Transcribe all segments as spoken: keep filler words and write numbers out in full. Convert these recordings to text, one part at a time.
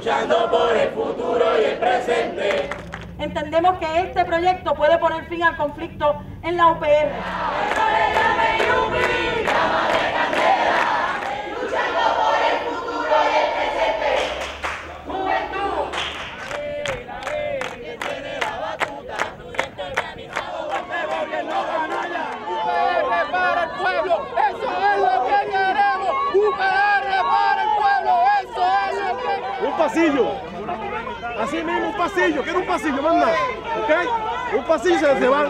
luchando por el futuro y el presente. Entendemos que este proyecto puede poner fin al conflicto en la U P R. Un pasillo, así mismo un pasillo, quiero un pasillo, manda, ¿ok? Un pasillo se va.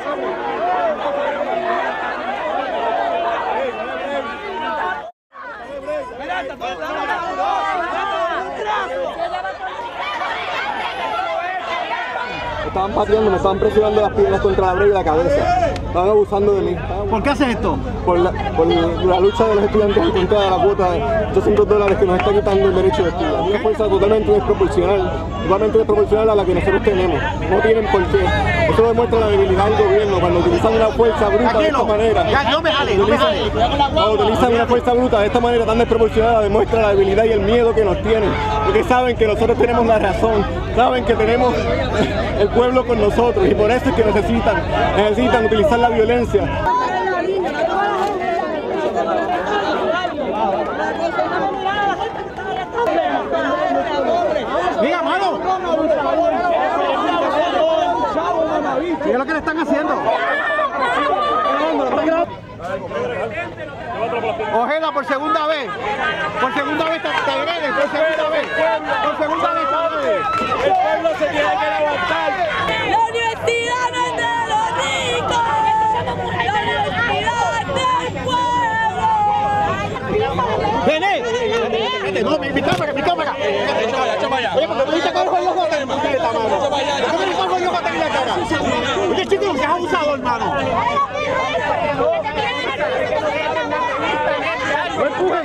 Me estaban pateando, me estaban presionando las piernas contra la brea y la cabeza. Estaban abusando de mí. ¿Por qué haces esto? Por la, por la lucha de los estudiantes en contra de la cuota de ochocientos dólares que nos está quitando el derecho de estudiar. Una fuerza totalmente desproporcional, totalmente desproporcional a la que nosotros tenemos. No tienen por qué. Eso demuestra la debilidad del gobierno cuando utilizan una fuerza bruta de esta manera. No me jale, no me jale. Cuando utilizan una fuerza bruta de esta manera tan desproporcionada, demuestra la debilidad y el miedo que nos tienen. Porque saben que nosotros tenemos la razón, saben que tenemos el pueblo con nosotros y por eso es que necesitan, necesitan utilizar la violencia. Mira, mano. Mira lo que le están haciendo. Ojeda por segunda vez. Por segunda vez te agredes, por segunda vez. Por segunda vez te agredes. El pueblo se tiene que levantar. La universidad no es de los ricos. La universidad del pueblo. Vení. No, mi, mi cámara, mi cámara. Oye, porque tú dices que cojo el ojo de la mano. ¿Cómo le cojo el ojo de la cara? Oye, chico, que has abusado, hermano. ¡No empujen!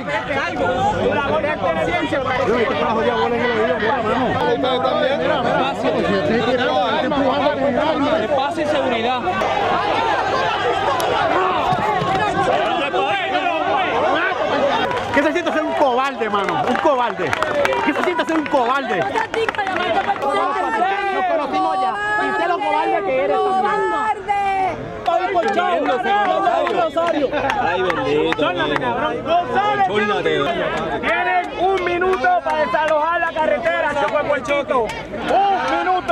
Espacio y seguridad. ¿Qué se siente ser un cobarde, mano? Un cobarde. ¿Qué se siente ser un cobarde? Nos conocimos ya. Y sé lo cobarde que eres también. Ay, bendito. Tienen un minuto para desalojar la carretera, Choco de Puerchito. Un minuto.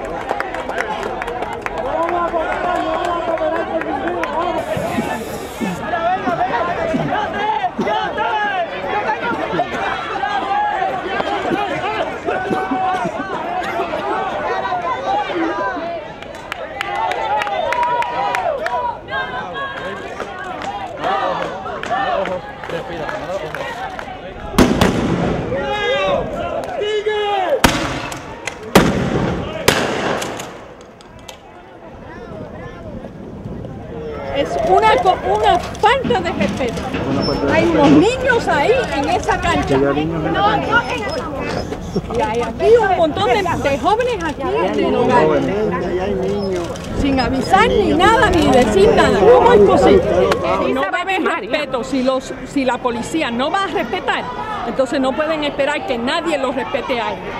Es una, una falta de respeto. Hay unos niños ahí en esa cancha. No, no, y hay aquí un montón de, de jóvenes aquí en el hogar. Sin avisar ni nada, ni decir nada. ¿Cómo es posible? Si no va a haber respeto, si, los, si la policía no va a respetar, entonces no pueden esperar que nadie los respete a ellos.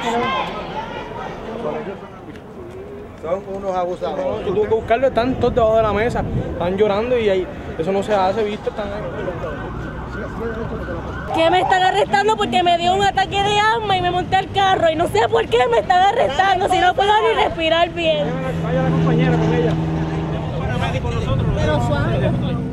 Son unos abusadores. Tuve que buscarlo, están todos debajo de la mesa, están llorando y ahí, eso no se hace, ¿viste? Están ahí. Que me están arrestando porque me dio un ataque de asma y me monté al carro y no sé por qué me están arrestando si no puedo ni respirar bien. Vaya la compañera con ella. Pero suave.